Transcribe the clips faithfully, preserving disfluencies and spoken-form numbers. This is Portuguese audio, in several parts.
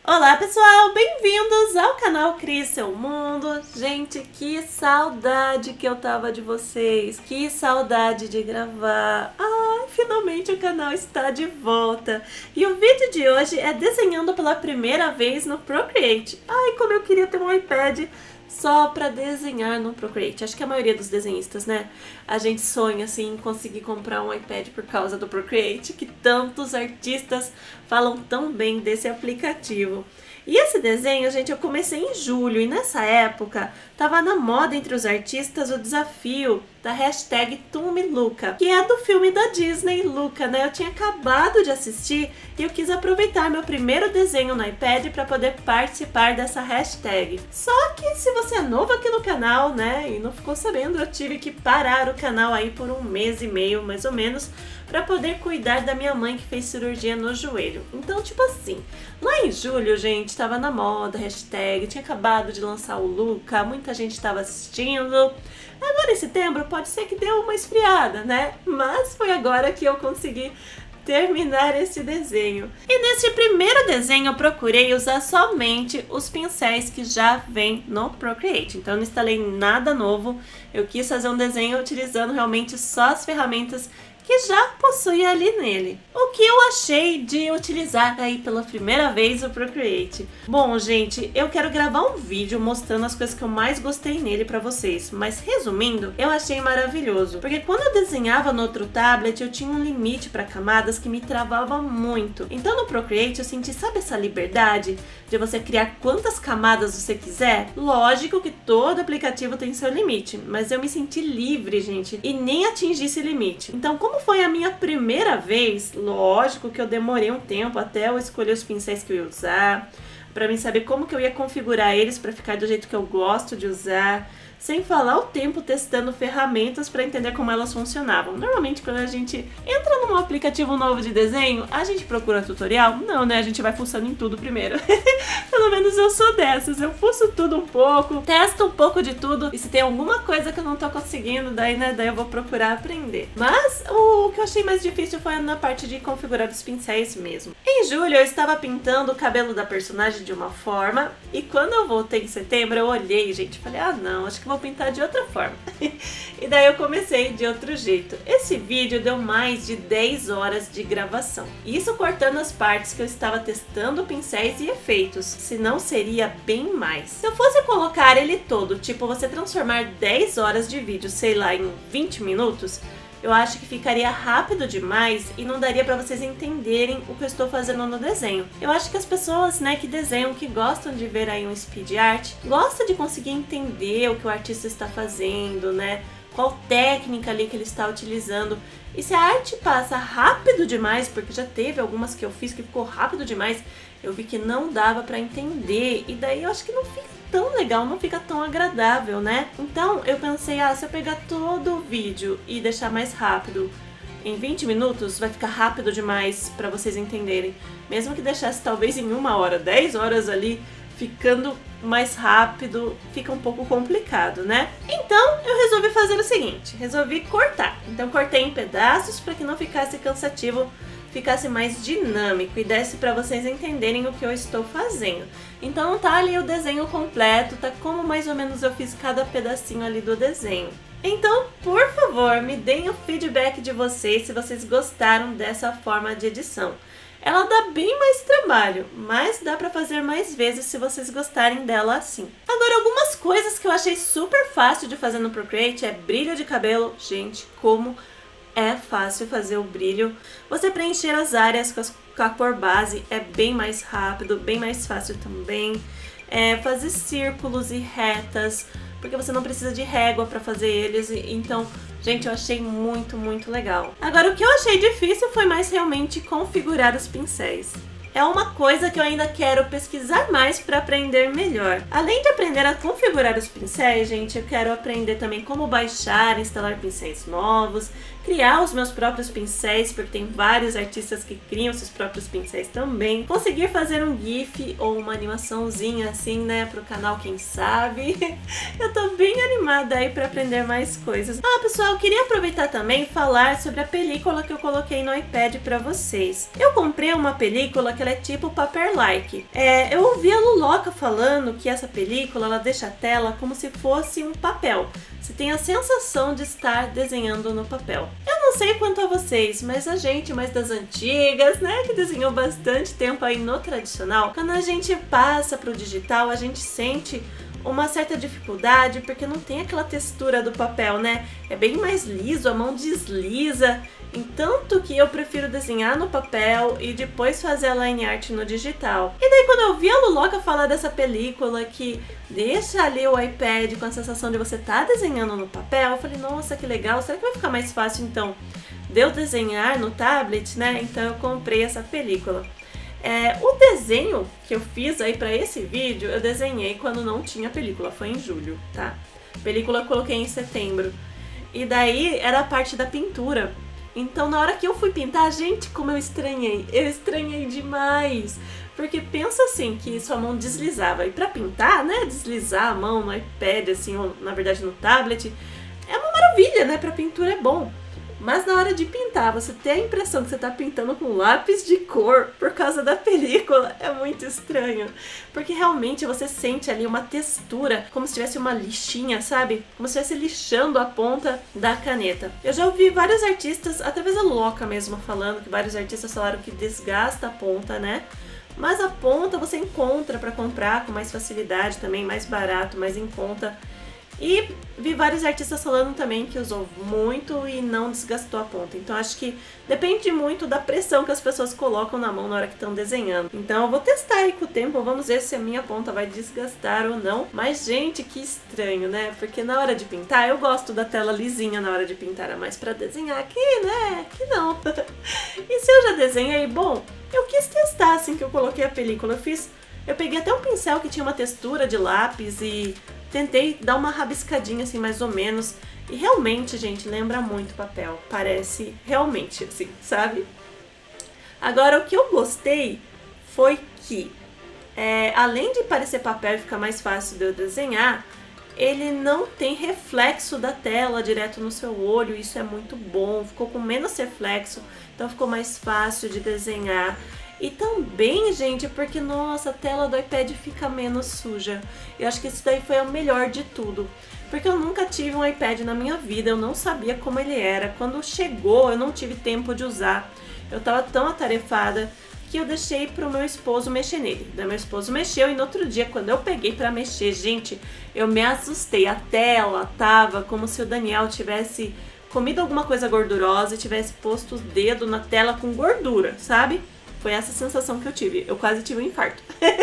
Olá pessoal, bem-vindos ao canal Crie Seu Mundo. Gente, que saudade que eu tava de vocês, que saudade de gravar. Ah, finalmente o canal está de volta. E o vídeo de hoje é desenhando pela primeira vez no Procreate. Ai, como eu queria ter um iPad só pra desenhar no Procreate. Acho que a maioria dos desenhistas, né? A gente sonha, assim, em conseguir comprar um iPad por causa do Procreate, que tantos artistas falam tão bem desse aplicativo. E esse desenho, gente, eu comecei em julho, e nessa época tava na moda entre os artistas o desafio da hashtag TumiLuca, que é do filme da Disney, Luca, né? Eu tinha acabado de assistir e eu quis aproveitar meu primeiro desenho no iPad para poder participar dessa hashtag. Só que se você é novo aqui no canal, né, e não ficou sabendo, eu tive que parar o canal aí por um mês e meio, mais ou menos, para poder cuidar da minha mãe que fez cirurgia no joelho. Então, tipo assim, lá em julho, gente, tava na moda, hashtag, tinha acabado de lançar o Luca, muita gente tava assistindo. Agora em setembro pode ser que deu uma esfriada, né? Mas foi agora que eu consegui terminar esse desenho. E nesse primeiro desenho eu procurei usar somente os pincéis que já vem no Procreate. Então eu não instalei nada novo, eu quis fazer um desenho utilizando realmente só as ferramentas que já possui ali nele. O que eu achei de utilizar aí pela primeira vez o Procreate? Bom, gente, eu quero gravar um vídeo mostrando as coisas que eu mais gostei nele pra vocês, mas resumindo, eu achei maravilhoso, porque quando eu desenhava no outro tablet, eu tinha um limite para camadas que me travava muito. Então no Procreate eu senti, sabe essa liberdade de você criar quantas camadas você quiser? Lógico que todo aplicativo tem seu limite, mas eu me senti livre, gente, e nem atingi esse limite. Então, como foi a minha primeira vez, lógico que eu demorei um tempo até eu escolher os pincéis que eu ia usar, para mim saber como que eu ia configurar eles para ficar do jeito que eu gosto de usar, sem falar o tempo testando ferramentas para entender como elas funcionavam. Normalmente quando a gente entra num aplicativo novo de desenho, a gente procura tutorial? Não, né? A gente vai fuçando em tudo primeiro. Pelo menos eu sou dessas, eu fuço tudo um pouco, testo um pouco de tudo, e se tem alguma coisa que eu não tô conseguindo, daí, né, daí eu vou procurar aprender. Mas o que eu achei mais difícil foi na parte de configurar os pincéis mesmo. Em julho eu estava pintando o cabelo da personagem de uma forma, e quando eu voltei em setembro eu olhei, gente, e falei, ah não, acho que vou pintar de outra forma. E daí eu comecei de outro jeito. Esse vídeo deu mais de dez horas de gravação. Isso cortando as partes que eu estava testando pincéis e efeitos. Senão seria bem mais. Se eu fosse colocar ele todo, tipo você transformar dez horas de vídeo, sei lá, em vinte minutos, eu acho que ficaria rápido demais e não daria pra vocês entenderem o que eu estou fazendo no desenho. Eu acho que as pessoas, né, que desenham, que gostam de ver aí um speed art, gostam de conseguir entender o que o artista está fazendo, né, qual técnica ali que ele está utilizando. E se a arte passa rápido demais, porque já teve algumas que eu fiz que ficou rápido demais, eu vi que não dava pra entender, e daí eu acho que não fica tão legal, não fica tão agradável, né? Então eu pensei, ah, se eu pegar todo o vídeo e deixar mais rápido, em vinte minutos vai ficar rápido demais pra vocês entenderem. Mesmo que deixasse talvez em uma hora, dez horas ali, ficando mais rápido, fica um pouco complicado, né? Então eu resolvi fazer o seguinte, resolvi cortar. Então cortei em pedaços para que não ficasse cansativo, ficasse mais dinâmico e desse para vocês entenderem o que eu estou fazendo. Então tá ali o desenho completo, tá como mais ou menos eu fiz cada pedacinho ali do desenho. Então, por favor, me deem o feedback de vocês se vocês gostaram dessa forma de edição. Ela dá bem mais trabalho, mas dá pra fazer mais vezes se vocês gostarem dela assim. Agora, algumas coisas que eu achei super fácil de fazer no Procreate é brilho de cabelo. Gente, como é fácil fazer o brilho. Você preencher as áreas com, as, com a cor base é bem mais rápido, bem mais fácil também. É, fazer círculos e retas, porque você não precisa de régua para fazer eles, então, gente, eu achei muito, muito legal. Agora, o que eu achei difícil foi mais realmente configurar os pincéis. É uma coisa que eu ainda quero pesquisar mais para aprender melhor. Além de aprender a configurar os pincéis, gente, eu quero aprender também como baixar, instalar pincéis novos. criar os meus próprios pincéis, porque tem vários artistas que criam seus próprios pincéis também. Conseguir fazer um gif ou uma animaçãozinha assim, né, pro canal, quem sabe. Eu tô bem animada aí pra aprender mais coisas. Ah, pessoal, eu queria aproveitar também e falar sobre a película que eu coloquei no iPad pra vocês. Eu comprei uma película que ela é tipo paper-like. É, eu ouvi a Luloca falando que essa película, ela deixa a tela como se fosse um papel. Você tem a sensação de estar desenhando no papel. Eu não sei quanto a vocês, mas a gente mais das antigas, né, que desenhou bastante tempo aí no tradicional, quando a gente passa pro digital, a gente sente uma certa dificuldade, porque não tem aquela textura do papel, né? É bem mais liso, a mão desliza. Tanto que eu prefiro desenhar no papel e depois fazer a line art no digital. E daí quando eu vi a Luloca falar dessa película que deixa ali o iPad com a sensação de você estar tá desenhando no papel, eu falei, nossa, que legal, será que vai ficar mais fácil então de eu desenhar no tablet, né? Então eu comprei essa película. É, o desenho que eu fiz aí pra esse vídeo, eu desenhei quando não tinha película, foi em julho, tá? Película eu coloquei em setembro. E daí era a parte da pintura. Então na hora que eu fui pintar, gente, como eu estranhei, eu estranhei demais. Porque pensa assim, que sua mão deslizava. E pra pintar, né, deslizar a mão no iPad, assim, ou na verdade no tablet, é uma maravilha, né, pra pintura é bom. Mas na hora de pintar, você ter a impressão que você tá pintando com lápis de cor por causa da película é muito estranho. Porque realmente você sente ali uma textura, como se tivesse uma lixinha, sabe? Como se estivesse lixando a ponta da caneta. Eu já ouvi vários artistas, através da Luloca mesmo, falando que vários artistas falaram que desgasta a ponta, né? Mas a ponta você encontra para comprar com mais facilidade também, mais barato, mais em conta. E vi vários artistas falando também que usou muito e não desgastou a ponta. Então acho que depende muito da pressão que as pessoas colocam na mão na hora que estão desenhando. Então eu vou testar aí com o tempo, vamos ver se a minha ponta vai desgastar ou não. Mas gente, que estranho, né? Porque na hora de pintar, eu gosto da tela lisinha na hora de pintar, mas pra desenhar aqui, né? Que não. E se eu já desenhei, bom, eu quis testar assim que eu coloquei a película. Eu fiz, eu peguei até um pincel que tinha uma textura de lápis e tentei dar uma rabiscadinha assim, mais ou menos. E realmente, gente, lembra muito papel. Parece realmente assim, sabe? Agora, o que eu gostei foi que, é, além de parecer papel e ficar mais fácil de eu desenhar, ele não tem reflexo da tela direto no seu olho. Isso é muito bom. Ficou com menos reflexo, então ficou mais fácil de desenhar. E também, gente, porque, nossa, a tela do iPad fica menos suja. Eu acho que isso daí foi o melhor de tudo. Porque eu nunca tive um iPad na minha vida, eu não sabia como ele era. Quando chegou, eu não tive tempo de usar. Eu tava tão atarefada que eu deixei pro meu esposo mexer nele. Daí meu esposo mexeu e no outro dia, quando eu peguei pra mexer, gente, eu me assustei. A tela tava como se o Daniel tivesse comido alguma coisa gordurosa e tivesse posto o dedo na tela com gordura, sabe? Foi essa sensação que eu tive. Eu quase tive um infarto.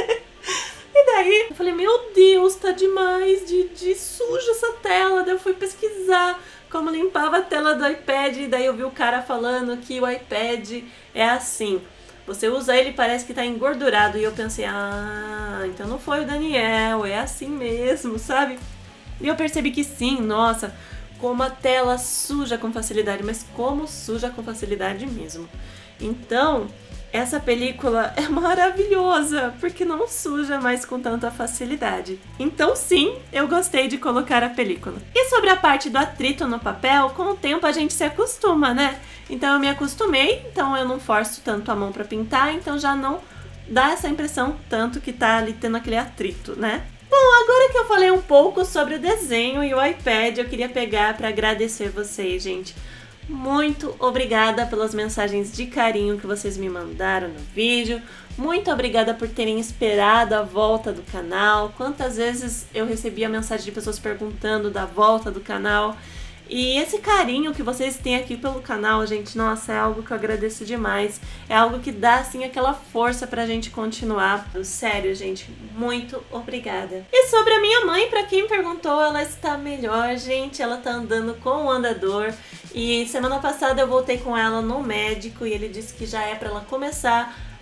E daí, eu falei, meu Deus, tá demais de, de suja essa tela. Daí eu fui pesquisar como limpava a tela do iPad. E daí eu vi o cara falando que o iPad é assim. Você usa ele e parece que tá engordurado. E eu pensei, ah, então não foi o Daniel, é assim mesmo, sabe? E eu percebi que sim, nossa, como a tela suja com facilidade. Mas como suja com facilidade mesmo. Então, essa película é maravilhosa, porque não suja mais com tanta facilidade. Então sim, eu gostei de colocar a película. E sobre a parte do atrito no papel, com o tempo a gente se acostuma, né? Então eu me acostumei, então eu não forço tanto a mão para pintar, então já não dá essa impressão tanto que tá ali tendo aquele atrito, né? Bom, agora que eu falei um pouco sobre o desenho e o iPad, eu queria pegar para agradecer vocês, gente. Muito obrigada pelas mensagens de carinho que vocês me mandaram no vídeo. Muito obrigada por terem esperado a volta do canal. Quantas vezes eu recebi a mensagem de pessoas perguntando da volta do canal. E esse carinho que vocês têm aqui pelo canal, gente, nossa, é algo que eu agradeço demais. É algo que dá, assim, aquela força pra gente continuar. Sério, gente, muito obrigada. E sobre a minha mãe, pra quem perguntou, ela está melhor, gente. Ela tá andando com o andador. E semana passada eu voltei com ela no médico e ele disse que já é pra ela começar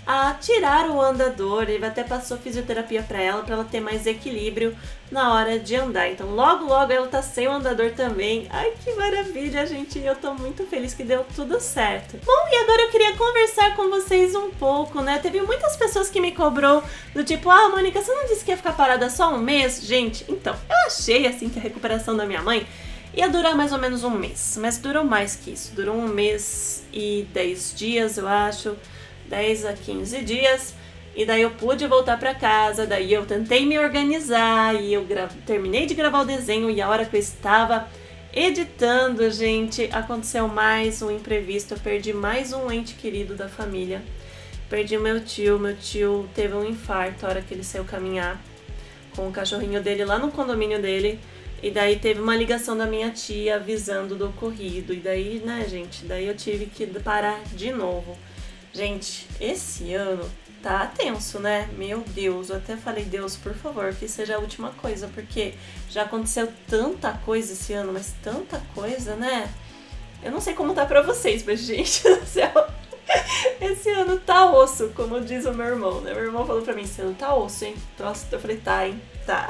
a tirar o andador. Ele até passou fisioterapia pra ela, pra ela ter mais equilíbrio na hora de andar. Então logo logo ela tá sem o andador também. Ai, que maravilha, gente, eu tô muito feliz que deu tudo certo. Bom, e agora eu queria conversar com vocês um pouco, né? Teve muitas pessoas que me cobrou do tipo, ah, Mônica, você não disse que ia ficar parada só um mês? Gente, então, eu achei assim que a recuperação da minha mãe ia durar mais ou menos um mês, mas durou mais que isso. Durou um mês e dez dias, eu acho, dez a quinze dias. E daí eu pude voltar pra casa, daí eu tentei me organizar e eu terminei de gravar o desenho e a hora que eu estava editando, gente, aconteceu mais um imprevisto. Eu perdi mais um ente querido da família. Perdi o meu tio, meu tio teve um infarto a hora que ele saiu caminhar com o cachorrinho dele lá no condomínio dele. E daí teve uma ligação da minha tia avisando do ocorrido. E daí, né, gente, daí eu tive que parar de novo. Gente, esse ano tá tenso, né? Meu Deus, eu até falei, Deus, por favor, que seja a última coisa, porque já aconteceu tanta coisa esse ano, mas tanta coisa, né? Eu não sei como tá pra vocês, mas, gente do céu, esse ano tá osso, como diz o meu irmão, né? Meu irmão falou pra mim, esse ano tá osso, hein? Nossa, eu falei, tá, hein? Tá.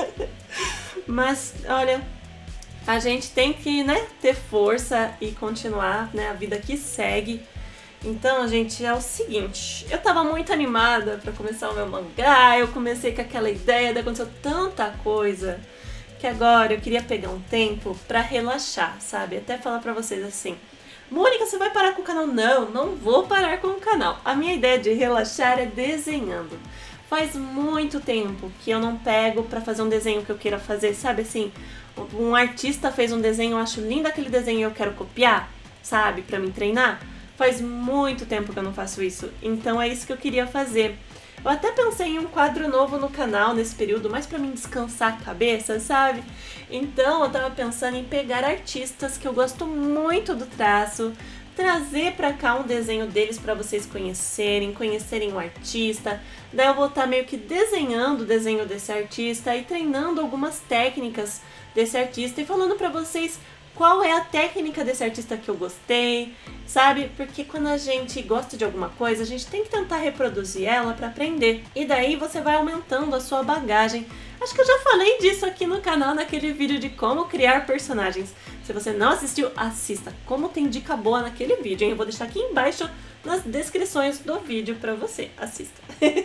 Mas, olha, a gente tem que, né, ter força e continuar, né, a vida que segue. Então, gente, é o seguinte, eu tava muito animada pra começar o meu mangá, eu comecei com aquela ideia, daí aconteceu tanta coisa, que agora eu queria pegar um tempo pra relaxar, sabe? Até falar pra vocês assim, Mônica, você vai parar com o canal? Não, não vou parar com o canal. A minha ideia de relaxar é desenhando. Faz muito tempo que eu não pego pra fazer um desenho que eu queira fazer, sabe assim? Um artista fez um desenho, eu acho lindo aquele desenho e eu quero copiar, sabe? Pra me treinar. Faz muito tempo que eu não faço isso, então é isso que eu queria fazer. Eu até pensei em um quadro novo no canal nesse período, mais pra mim descansar a cabeça, sabe? Então eu tava pensando em pegar artistas que eu gosto muito do traço, trazer pra cá um desenho deles pra vocês conhecerem, conhecerem o artista. Daí eu vou estar meio que desenhando o desenho desse artista e treinando algumas técnicas desse artista e falando pra vocês qual é a técnica desse artista que eu gostei, sabe? Porque quando a gente gosta de alguma coisa, a gente tem que tentar reproduzir ela pra aprender. E daí você vai aumentando a sua bagagem. Acho que eu já falei disso aqui no canal, naquele vídeo de como criar personagens. Se você não assistiu, assista. Como tem dica boa naquele vídeo, hein? Eu vou deixar aqui embaixo nas descrições do vídeo pra você. Assista.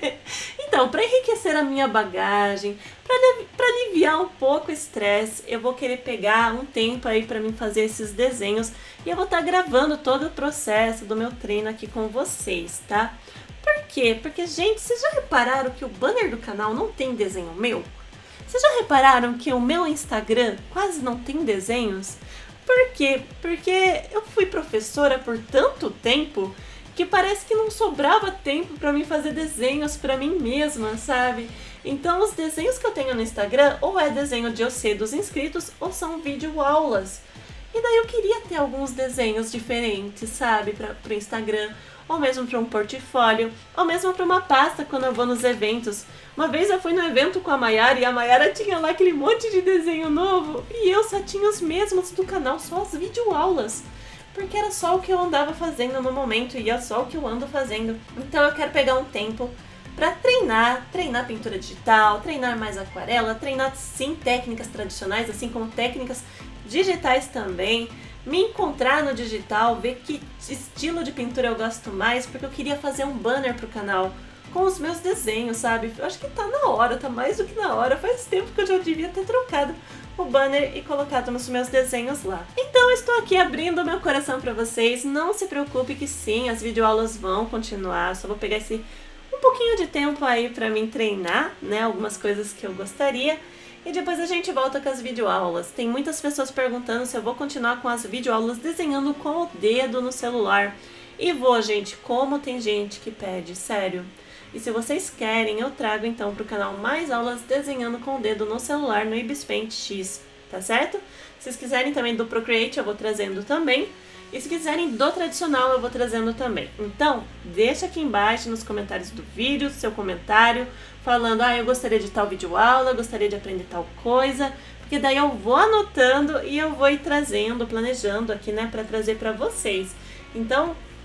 Então, pra enriquecer a minha bagagem, pra, pra aliviar um pouco o estresse, eu vou querer pegar um tempo aí pra mim fazer esses desenhos. E eu vou estar gravando todo o processo do meu treino aqui com vocês, tá? Por quê? Porque, gente, vocês já repararam que o banner do canal não tem desenho meu? Vocês já repararam que o meu Instagram quase não tem desenhos? Por quê? Porque eu fui professora por tanto tempo que parece que não sobrava tempo pra mim fazer desenhos pra mim mesma, sabe? Então os desenhos que eu tenho no Instagram ou é desenho de você dos inscritos ou são videoaulas. E daí eu queria ter alguns desenhos diferentes, sabe, para o Instagram, ou mesmo para um portfólio, ou mesmo para uma pasta quando eu vou nos eventos. Uma vez eu fui no evento com a Mayara e a Mayara tinha lá aquele monte de desenho novo e eu só tinha os mesmos do canal, só as videoaulas. Porque era só o que eu andava fazendo no momento e é só o que eu ando fazendo. Então eu quero pegar um tempo para treinar, treinar pintura digital, treinar mais aquarela, treinar sim técnicas tradicionais, assim como técnicas digitais também, me encontrar no digital, ver que estilo de pintura eu gosto mais, porque eu queria fazer um banner pro canal com os meus desenhos, sabe? Eu acho que tá na hora, tá mais do que na hora, faz tempo que eu já devia ter trocado o banner e colocado nos meus desenhos lá. Então eu estou aqui abrindo meu coração pra vocês, não se preocupe que sim, as videoaulas vão continuar, só vou pegar esse um pouquinho de tempo aí pra mim treinar, né, algumas coisas que eu gostaria. E depois a gente volta com as videoaulas. Tem muitas pessoas perguntando se eu vou continuar com as videoaulas desenhando com o dedo no celular. E vou, gente, como tem gente que pede, sério. E se vocês querem, eu trago então pro canal mais aulas desenhando com o dedo no celular no Ibis Paint X, tá certo? Se vocês quiserem também do Procreate, eu vou trazendo também. E se quiserem do tradicional, eu vou trazendo também. Então, deixa aqui embaixo nos comentários do vídeo, seu comentário, falando, ah, eu gostaria de tal videoaula, eu gostaria de aprender tal coisa, porque daí eu vou anotando e eu vou ir trazendo, planejando aqui, né, pra trazer pra vocês. Então,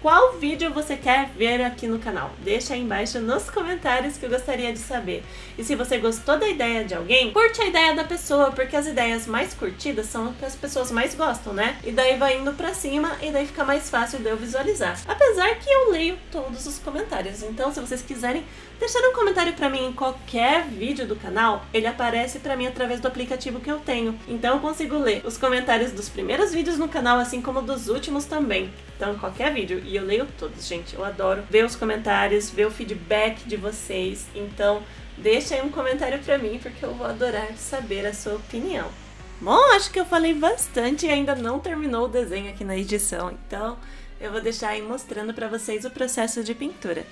qual vídeo você quer ver aqui no canal. Deixa aí embaixo nos comentários que eu gostaria de saber. E se você gostou da ideia de alguém, curte a ideia da pessoa, porque as ideias mais curtidas são as que as pessoas mais gostam, né? E daí vai indo pra cima e daí fica mais fácil de eu visualizar. Apesar que eu leio todos os comentários, então se vocês quiserem deixar um comentário pra mim em qualquer vídeo do canal, ele aparece pra mim através do aplicativo que eu tenho. Então eu consigo ler os comentários dos primeiros vídeos no canal, assim como dos últimos também. Então qualquer vídeo, e eu leio todos, gente. Eu adoro ver os comentários, ver o feedback de vocês. Então deixa aí um comentário pra mim, porque eu vou adorar saber a sua opinião. Bom, acho que eu falei bastante e ainda não terminou o desenho aqui na edição, então eu vou deixar aí mostrando pra vocês o processo de pintura.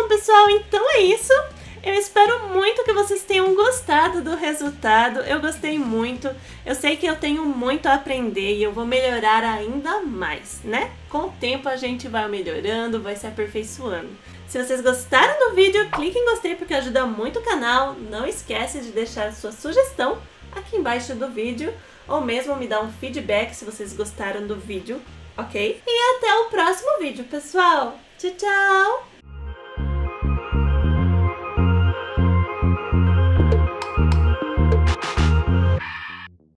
pessoal, então é isso. Eu espero muito que vocês tenham gostado do resultado. Eu gostei muito. Eu sei que eu tenho muito a aprender e eu vou melhorar ainda mais, né? Com o tempo a gente vai melhorando, vai se aperfeiçoando. Se vocês gostaram do vídeo, clique em gostei porque ajuda muito o canal. Não esquece de deixar sua sugestão aqui embaixo do vídeo ou mesmo me dar um feedback se vocês gostaram do vídeo, ok? E até o próximo vídeo, pessoal! Tchau, tchau!